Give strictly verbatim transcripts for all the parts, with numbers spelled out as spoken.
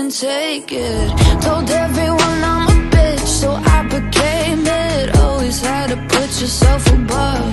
couldn't take it. Told everyone I'm a bitch, so I became it. Always had to put yourself above.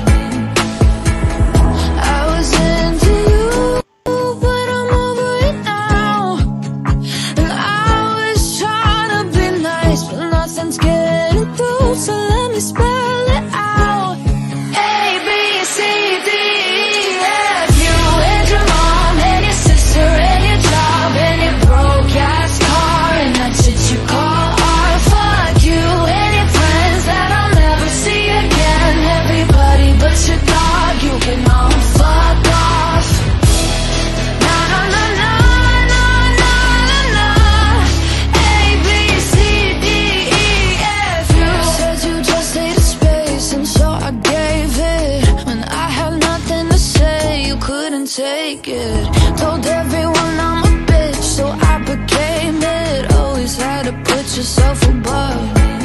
I was into you, but I'm over it now. And I was trying to be nice, but nothing's getting through, so let me spell it out. A, B, C, D, E, F. You and your mom and your sister and your job and your broke ass car and that shit you call art. Fuck you and your friends that I'll never see again. Everybody but your dog, you can all fuck off. Na na na na na na na na. A, B, C, D, E, F. You said you just needed space, and so I gave it. When I had nothing to say, you couldn't take it. Told everyone I'm a bitch, so I became it. Always had to put yourself above.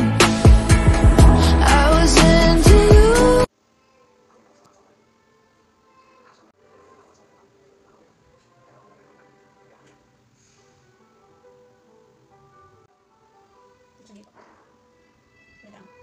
I was into you. Wait lang.